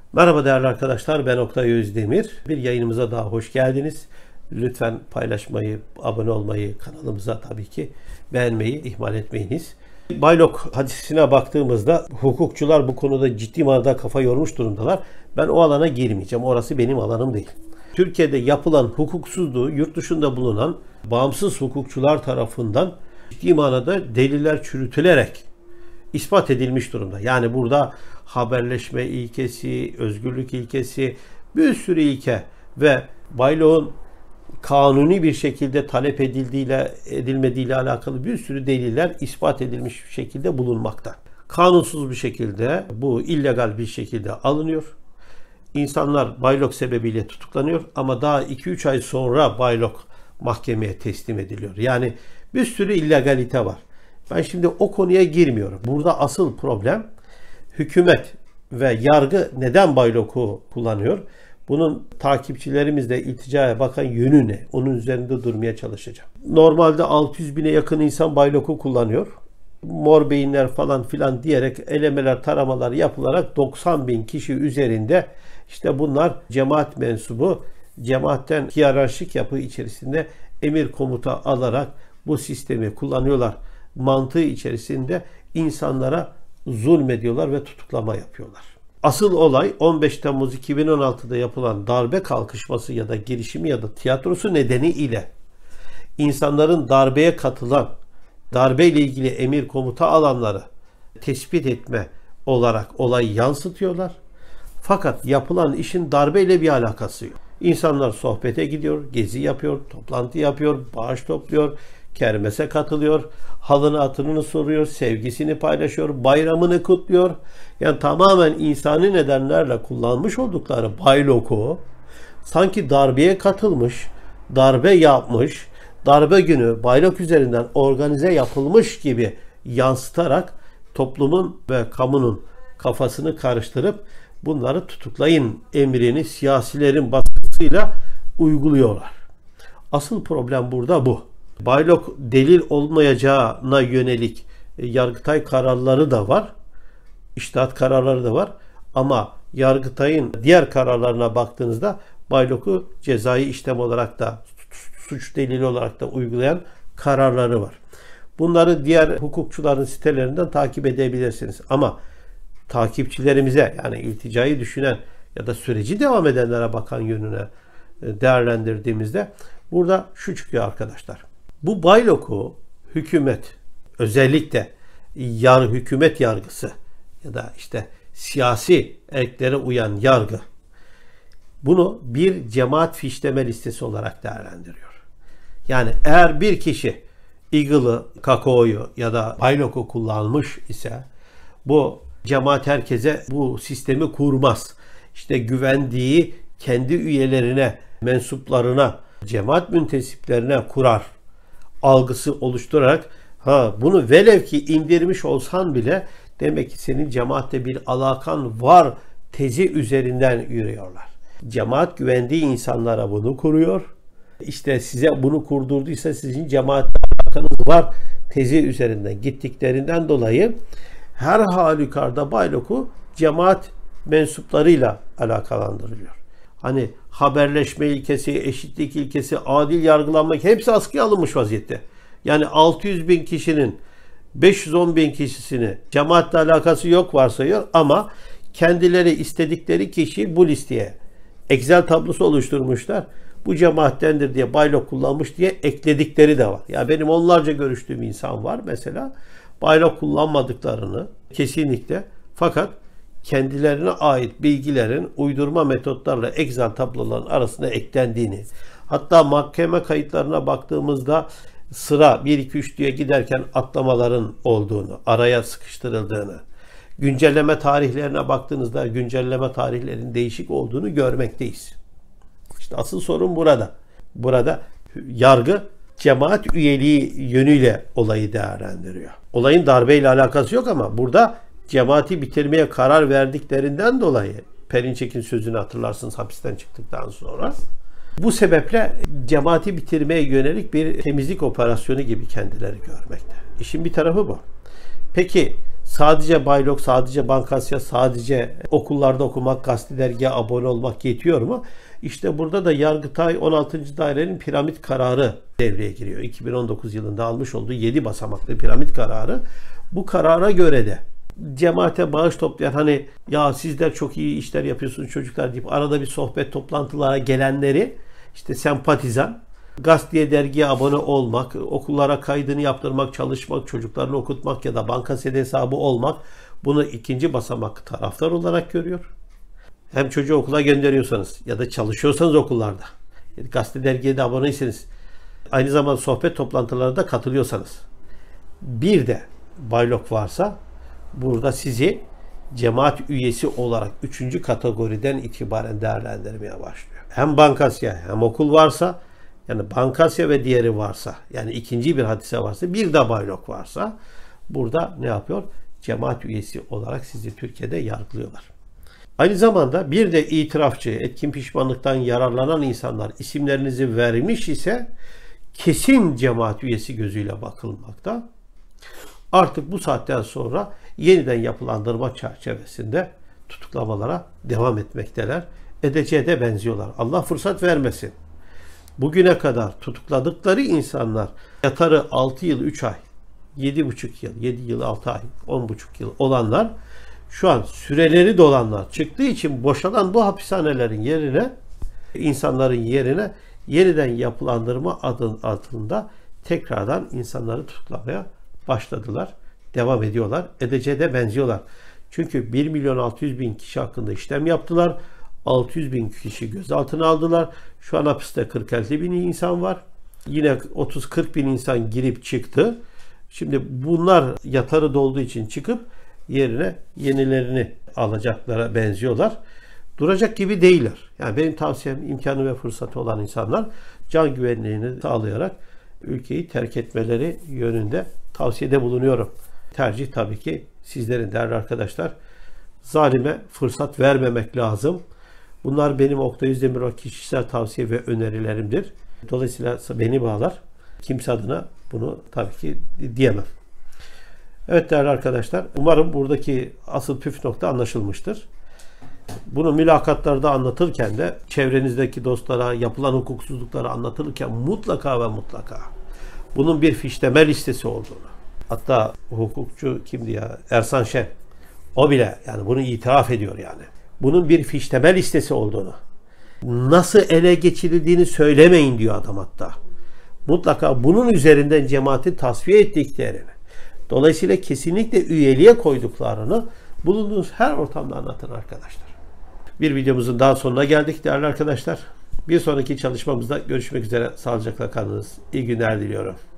Merhaba değerli arkadaşlar, ben Oktay Özdemir. Bir yayınımıza daha hoş geldiniz. Lütfen paylaşmayı, abone olmayı, kanalımıza tabii ki beğenmeyi ihmal etmeyiniz. Baylok hadisine baktığımızda hukukçular bu konuda ciddi manada kafa yormuş durumdalar. Ben o alana girmeyeceğim, orası benim alanım değil. Türkiye'de yapılan hukuksuzluğu yurt dışında bulunan bağımsız hukukçular tarafından ciddi manada deliller çürütülerek ispat edilmiş durumda. Yani burada haberleşme ilkesi, özgürlük ilkesi, bir sürü ilke ve Baylok'un kanuni bir şekilde talep edilmediğiyle alakalı bir sürü deliller ispat edilmiş bir şekilde bulunmakta. Kanunsuz bir şekilde, bu illegal bir şekilde alınıyor. İnsanlar Baylok sebebiyle tutuklanıyor ama daha 2-3 ay sonra Baylok mahkemeye teslim ediliyor. Yani bir sürü illegalite var. Ben şimdi o konuya girmiyorum. Burada asıl problem hükümet ve yargı neden Baylok'u kullanıyor? Bunun takipçilerimizle ilticaya bakan yönü ne? Onun üzerinde durmaya çalışacağım. Normalde 600 bine yakın insan Baylok'u kullanıyor. Mor beyinler falan filan diyerek elemeler, taramalar yapılarak 90 bin kişi üzerinde işte bunlar cemaat mensubu, cemaatten hiyerarşik yapı içerisinde emir komuta alarak bu sistemi kullanıyorlar. Mantığı içerisinde insanlara zulmediyorlar ve tutuklama yapıyorlar. Asıl olay 15 Temmuz 2016'da yapılan darbe kalkışması ya da girişimi ya da tiyatrosu nedeniyle insanların darbeye katılan, darbeyle ilgili emir komuta alanları tespit etme olarak olayı yansıtıyorlar. Fakat yapılan işin darbeyle bir alakası yok. İnsanlar sohbete gidiyor, gezi yapıyor, toplantı yapıyor, bağış topluyor, kermese katılıyor, halını hatırını soruyor, sevgisini paylaşıyor, bayramını kutluyor. Yani tamamen insani nedenlerle kullanmış oldukları Baylok'u sanki darbeye katılmış, darbe yapmış, darbe günü Baylok üzerinden organize yapılmış gibi yansıtarak toplumun ve kamunun kafasını karıştırıp bunları tutuklayın emrini siyasilerin baskısıyla uyguluyorlar. Asıl problem burada bu. Baylok delil olmayacağına yönelik Yargıtay kararları da var. İçtihat kararları da var. Ama Yargıtay'ın diğer kararlarına baktığınızda Baylok'u cezai işlem olarak da suç delili olarak da uygulayan kararları var. Bunları diğer hukukçuların sitelerinden takip edebilirsiniz. Ama takipçilerimize, yani ilticayı düşünen ya da süreci devam edenlere bakan yönüne değerlendirdiğimizde burada şu çıkıyor arkadaşlar. Bu Baylok'u hükümet, özellikle hükümet yargısı ya da işte siyasi erklere uyan yargı bunu bir cemaat fişleme listesi olarak değerlendiriyor. Yani eğer bir kişi Eagle'ı, Kakao'yu ya da Baylok'u kullanmış ise bu cemaat herkese bu sistemi kurmaz. İşte güvendiği kendi üyelerine, mensuplarına, cemaat müntesiplerine kurar algısı oluşturarak bunu velev ki indirmiş olsan bile demek ki senin cemaatle bir alakan var tezi üzerinden yürüyorlar. Cemaat güvendiği insanlara bunu kuruyor. İşte size bunu kurdurduysa sizin cemaatle alakanız var tezi üzerinden gittiklerinden dolayı her halükarda Baylok'u cemaat mensuplarıyla alakalandırılıyor. Hani haberleşme ilkesi, eşitlik ilkesi, adil yargılanmak hepsi askıya alınmış vaziyette. Yani 600 bin kişinin 510 bin kişisini cemaatle alakası yok varsayıyor ama kendileri istedikleri kişi bu listeye Excel tablosu oluşturmuşlar. Bu cemaattendir diye Baylok kullanmış diye ekledikleri de var. Ya benim onlarca görüştüğüm insan var mesela. Baylok kullanmadıklarını kesinlikle fakat kendilerine ait bilgilerin uydurma metotlarla Excel tabloların arasına eklendiğini, hatta mahkeme kayıtlarına baktığımızda sıra 1-2-3 diye giderken atlamaların olduğunu, araya sıkıştırıldığını, güncelleme tarihlerine baktığınızda güncelleme tarihlerinin değişik olduğunu görmekteyiz. İşte asıl sorun burada. Burada yargı cemaat üyeliği yönüyle olayı değerlendiriyor. Olayın darbeyle alakası yok ama burada cemaati bitirmeye karar verdiklerinden dolayı Perinçek'in sözünü hatırlarsınız hapisten çıktıktan sonra. Bu sebeple cemaati bitirmeye yönelik bir temizlik operasyonu gibi kendileri görmekte. İşin bir tarafı bu. Peki Sadece Baylok, sadece Bankasya, sadece okullarda okumak, gazete dergiye abone olmak yetiyor mu? İşte burada da Yargıtay 16. Dairenin piramit kararı devreye giriyor. 2019 yılında almış olduğu 7 basamaklı piramit kararı. Bu karara göre de cemaate bağış toplayan, hani ya sizler çok iyi işler yapıyorsunuz çocuklar deyip arada bir sohbet toplantılara gelenleri, işte sempatizan, gazeteye dergiye abone olmak, okullara kaydını yaptırmak, çalışmak, çocuklarını okutmak ya da banka hesabı olmak, bunu ikinci basamak taraftar olarak görüyor. Hem çocuğu okula gönderiyorsanız ya da çalışıyorsanız okullarda, gazete dergiye de aboneyseniz, aynı zamanda sohbet toplantılarına da katılıyorsanız, bir de Baylok varsa burada sizi cemaat üyesi olarak 3. kategoriden itibaren değerlendirmeye başlıyor. Hem Bankasya hem okul varsa, yani Bankasya ve diğeri varsa, yani ikinci bir hadise varsa, bir de Baylok varsa, burada ne yapıyor? Cemaat üyesi olarak sizi Türkiye'de yargılıyorlar. Aynı zamanda bir de itirafçı, etkin pişmanlıktan yararlanan insanlar isimlerinizi vermiş ise kesin cemaat üyesi gözüyle bakılmakta. Artık bu saatten sonra yeniden yapılandırma çerçevesinde tutuklamalara devam etmekteler. Edeceğe de benziyorlar. Allah fırsat vermesin. Bugüne kadar tutukladıkları insanlar yatarı 6 yıl 3 ay, 7,5 yıl, 7 yıl 6 ay, 10,5 yıl olanlar, şu an süreleri dolanlar çıktığı için boşalan bu hapishanelerin yerine, insanların yerine yeniden yapılandırma adı altında tekrardan insanları tutuklamaya başladılar. Devam ediyorlar. Edeceğe de benziyorlar. Çünkü 1.600.000 kişi hakkında işlem yaptılar. 600.000 kişi gözaltına aldılar. Şu an hapiste 40-50.000 insan var. Yine 30-40.000 insan girip çıktı. Şimdi bunlar yatarı dolduğu için çıkıp yerine yenilerini alacaklara benziyorlar. Duracak gibi değiller. Yani benim tavsiyem, imkanı ve fırsatı olan insanlar can güvenliğini sağlayarak ülkeyi terk etmeleri yönünde tavsiyede bulunuyorum. Tercih tabii ki sizlerin değerli arkadaşlar. Zalime fırsat vermemek lazım. Bunlar benim Oktay Özdemir kişisel tavsiye ve önerilerimdir. Dolayısıyla beni bağlar. Kimse adına bunu tabii ki diyemem. Evet değerli arkadaşlar, umarım buradaki asıl püf nokta anlaşılmıştır. Bunu mülakatlarda anlatırken de çevrenizdeki dostlara yapılan hukuksuzlukları anlatırken mutlaka ve mutlaka bunun bir fişleme listesi olduğunu, hatta hukukçu kimdi ya, Ersan Şen, o bile yani bunu itiraf ediyor yani. Bunun bir fişleme listesi olduğunu, nasıl ele geçirildiğini söylemeyin diyor adam hatta. Mutlaka bunun üzerinden cemaati tasfiye ettiklerini, dolayısıyla kesinlikle üyeliğe koyduklarını bulunduğunuz her ortamda anlatın arkadaşlar. Bir videomuzun daha sonuna geldik değerli arkadaşlar. Bir sonraki çalışmamızda görüşmek üzere. Sağlıcakla kalınız. İyi günler diliyorum.